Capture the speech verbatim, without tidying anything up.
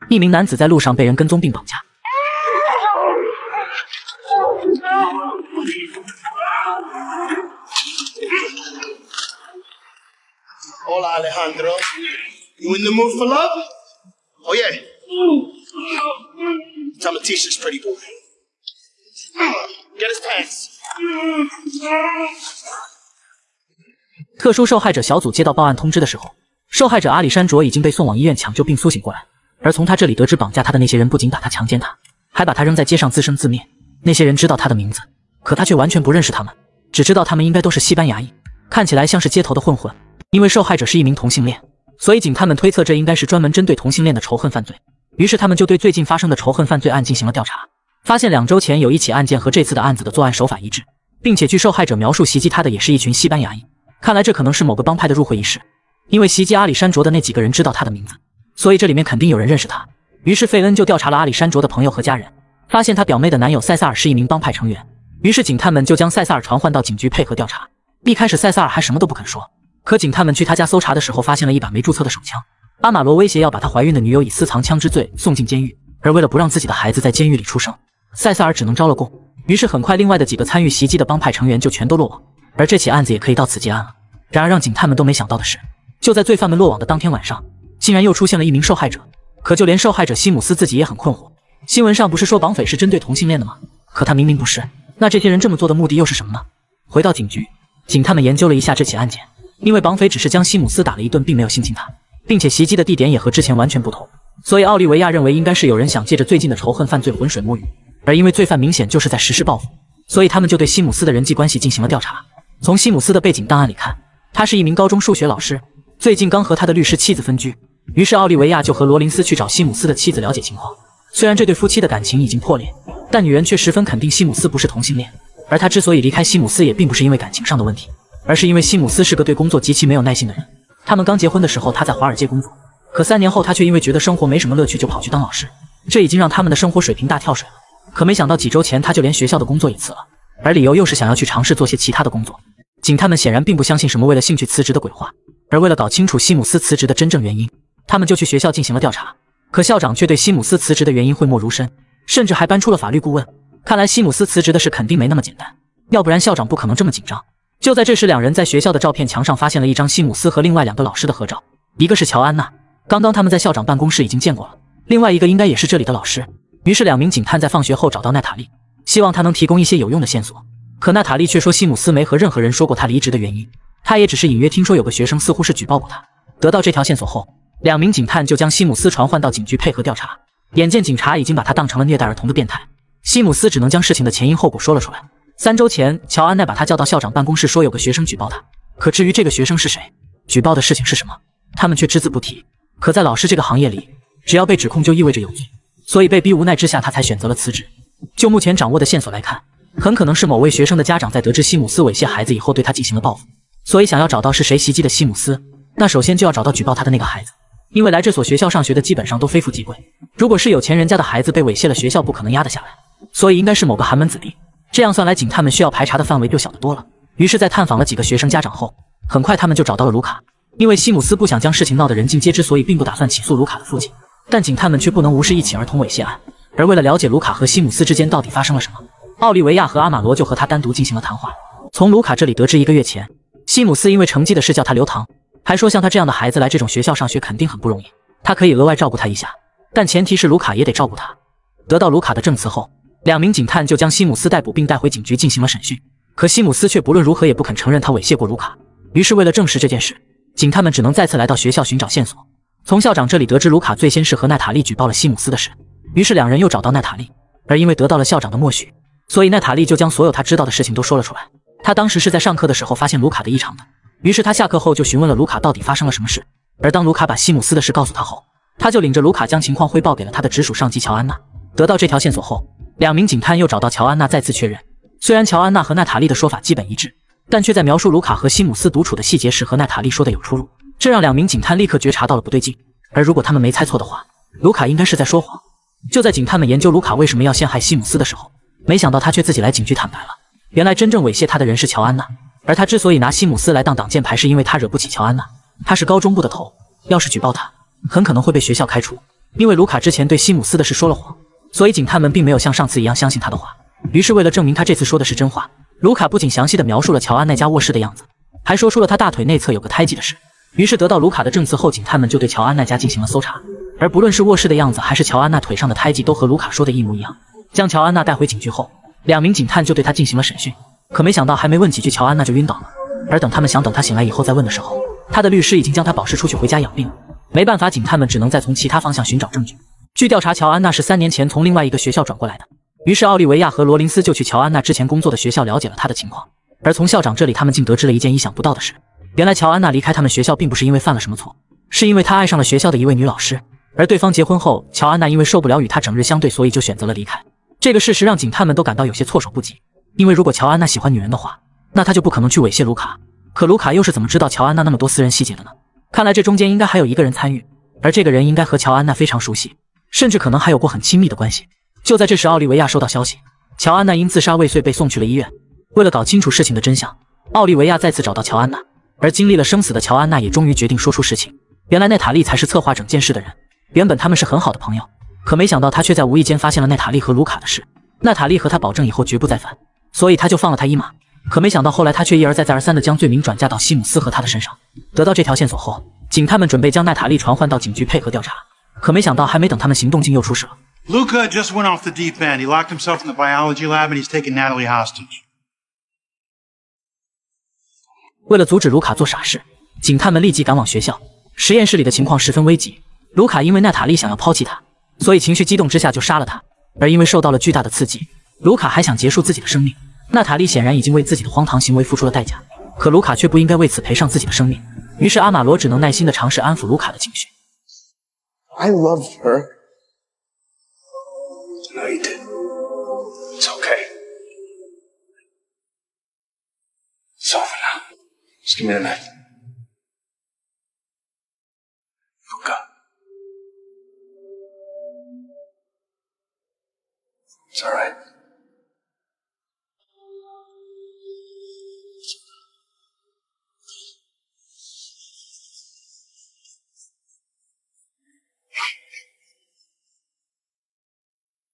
一名男子在路上被人跟踪并绑架。 Hola, Alejandro. You in the mood for love? Oh yeah. Tell him teach this pretty boy. Get his pants. 特殊受害者小组接到报案通知的时候，受害者阿里山卓已经被送往医院抢救并苏醒过来。而从他这里得知，绑架他的那些人不仅打他、强奸他，还把他扔在街上自生自灭。那些人知道他的名字，可他却完全不认识他们，只知道他们应该都是西班牙裔，看起来像是街头的混混。因为受害者是一名同性恋，所以警探们推测这应该是专门针对同性恋的仇恨犯罪。于是他们就对最近发生的仇恨犯罪案进行了调查，发现两周前有一起案件和这次的案子的作案手法一致，并且据受害者描述，袭击他的也是一群西班牙裔。看来这可能是某个帮派的入会仪式，因为袭击阿里山卓的那几个人知道他的名字，所以这里面肯定有人认识他。于是费恩就调查了阿里山卓的朋友和家人，发现他表妹的男友塞萨尔是一名帮派成员。于是警探们就将塞萨尔传唤到警局配合调查。一开始塞萨尔还什么都不肯说，可警探们去他家搜查的时候，发现了一把没注册的手枪。阿马罗威胁要把他怀孕的女友以私藏枪支罪送进监狱，而为了不让自己的孩子在监狱里出生，塞萨尔只能招了供。于是很快另外的几个参与袭击的帮派成员就全都落网，而这起案子也可以到此结案了。然而让警探们都没想到的是，就在罪犯们落网的当天晚上，竟然又出现了一名受害者。可就连受害者西姆斯自己也很困惑，新闻上不是说绑匪是针对同性恋的吗？可他明明不是，那这些人这么做的目的又是什么呢？回到警局，警探们研究了一下这起案件，因为绑匪只是将西姆斯打了一顿，并没有性侵他，并且袭击的地点也和之前完全不同，所以奥利维亚认为应该是有人想借着最近的仇恨犯罪浑水摸鱼。而因为罪犯明显就是在实施报复，所以他们就对西姆斯的人际关系进行了调查。从西姆斯的背景档案里看，他是一名高中数学老师，最近刚和他的律师妻子分居。于是奥利维亚就和罗林斯去找西姆斯的妻子了解情况。虽然这对夫妻的感情已经破裂，但女人却十分肯定西姆斯不是同性恋。而他之所以离开西姆斯，也并不是因为感情上的问题，而是因为西姆斯是个对工作极其没有耐心的人。他们刚结婚的时候，他在华尔街工作，可三年后他却因为觉得生活没什么乐趣，就跑去当老师，这已经让他们的生活水平大跳水了。可没想到几周前他就连学校的工作也辞了，而理由又是想要去尝试做些其他的工作。警探们显然并不相信什么为了兴趣辞职的鬼话，而为了搞清楚西姆斯辞职的真正原因，他们就去学校进行了调查。可校长却对西姆斯辞职的原因讳莫如深，甚至还搬出了法律顾问。看来西姆斯辞职的事肯定没那么简单，要不然校长不可能这么紧张。就在这时，两人在学校的照片墙上发现了一张西姆斯和另外两个老师的合照，一个是乔安娜，刚刚他们在校长办公室已经见过了，另外一个应该也是这里的老师。于是两名警探在放学后找到奈塔莉，希望她能提供一些有用的线索。可奈塔莉却说西姆斯没和任何人说过他离职的原因，他也只是隐约听说有个学生似乎是举报过他。得到这条线索后，两名警探就将西姆斯传唤到警局配合调查。眼见警察已经把他当成了虐待儿童的变态，西姆斯只能将事情的前因后果说了出来。三周前，乔安娜把他叫到校长办公室，说有个学生举报他。可至于这个学生是谁，举报的事情是什么，他们却只字不提。可在老师这个行业里，只要被指控就意味着有罪，所以被逼无奈之下，他才选择了辞职。就目前掌握的线索来看，很可能是某位学生的家长在得知西姆斯猥亵孩子以后，对他进行了报复，所以想要找到是谁袭击的西姆斯，那首先就要找到举报他的那个孩子。因为来这所学校上学的基本上都非富即贵，如果是有钱人家的孩子被猥亵了，学校不可能压得下来，所以应该是某个寒门子弟。这样算来，警探们需要排查的范围就小得多了。于是在探访了几个学生家长后，很快他们就找到了卢卡。因为西姆斯不想将事情闹得人尽皆知，所以并不打算起诉卢卡的父亲，但警探们却不能无视一起儿童猥亵案。而为了了解卢卡和西姆斯之间到底发生了什么，奥利维亚和阿马罗就和他单独进行了谈话。从卢卡这里得知，一个月前西姆斯因为成绩的事叫他留堂，还说像他这样的孩子来这种学校上学肯定很不容易，他可以额外照顾他一下，但前提是卢卡也得照顾他。得到卢卡的证词后，两名警探就将西姆斯逮捕并带回警局进行了审讯。可西姆斯却不论如何也不肯承认他猥亵过卢卡。于是为了证实这件事，警探们只能再次来到学校寻找线索。从校长这里得知，卢卡最先是和奈塔莉举报了西姆斯的事，于是两人又找到奈塔莉，而因为得到了校长的默许，所以奈塔莉就将所有他知道的事情都说了出来。他当时是在上课的时候发现卢卡的异常的，于是他下课后就询问了卢卡到底发生了什么事。而当卢卡把西姆斯的事告诉他后，他就领着卢卡将情况汇报给了他的直属上级乔安娜。得到这条线索后，两名警探又找到乔安娜再次确认，虽然乔安娜和奈塔莉的说法基本一致，但却在描述卢卡和西姆斯独处的细节时和奈塔莉说的有出入，这让两名警探立刻觉察到了不对劲。而如果他们没猜错的话，卢卡应该是在说谎。就在警探们研究卢卡为什么要陷害西姆斯的时候，没想到他却自己来警局坦白了。原来真正猥亵他的人是乔安娜，而他之所以拿西姆斯来当挡箭牌，是因为他惹不起乔安娜，他是高中部的头，要是举报他，很可能会被学校开除。 因为卢卡之前对西姆斯的事说了谎，所以警探们并没有像上次一样相信他的话。于是为了证明他这次说的是真话，卢卡不仅详细的描述了乔安奈家卧室的样子，还说出了他大腿内侧有个胎记的事。于是得到卢卡的证词后，警探们就对乔安奈家进行了搜查，而不论是卧室的样子还是乔安娜腿上的胎记，都和卢卡说的一模一样。将乔安娜带回警局后，两名警探就对她进行了审讯，可没想到还没问几句，乔安娜就晕倒了。而等他们想等她醒来以后再问的时候，她的律师已经将她保释出去回家养病了。没办法，警探们只能再从其他方向寻找证据。据调查，乔安娜是三年前从另外一个学校转过来的，于是奥利维亚和罗林斯就去乔安娜之前工作的学校了解了她的情况。而从校长这里，他们竟得知了一件意想不到的事。原来乔安娜离开他们学校并不是因为犯了什么错，是因为她爱上了学校的一位女老师，而对方结婚后，乔安娜因为受不了与他整日相对，所以就选择了离开。这个事实让警探们都感到有些措手不及，因为如果乔安娜喜欢女人的话，那她就不可能去猥亵卢卡。可卢卡又是怎么知道乔安娜那么多私人细节的呢？看来这中间应该还有一个人参与，而这个人应该和乔安娜非常熟悉，甚至可能还有过很亲密的关系。就在这时，奥利维亚收到消息，乔安娜因自杀未遂被送去了医院。为了搞清楚事情的真相，奥利维亚再次找到乔安娜，而经历了生死的乔安娜也终于决定说出实情。原来奈塔莉才是策划整件事的人，原本他们是很好的朋友，可没想到他却在无意间发现了奈塔莉和卢卡的事。奈塔莉和他保证以后绝不再犯，所以他就放了他一马。可没想到后来他却一而再再而三地将罪名转嫁到西姆斯和他的身上。得到这条线索后，警探们准备将奈塔莉传唤到警局配合调查，可没想到还没等他们行动，竟又出事了。 Luca just went off the deep end. He locked himself in the biology lab and he's taking Natalie hostage. 为了阻止卢卡做傻事，警探们立即赶往学校。实验室里的情况十分危急，卢卡因为奈塔莉想要抛弃他，所以情绪激动之下就杀了他。而因为受到了巨大的刺激，卢卡还想结束自己的生命。娜塔莉显然已经为自己的荒唐行为付出了代价，可卢卡却不应该为此赔上自己的生命。于是阿玛罗只能耐心地尝试安抚卢卡的情绪。 I loved her. No, you didn't. It's okay. It's over now. Just give me the knife. Luca. It's all right.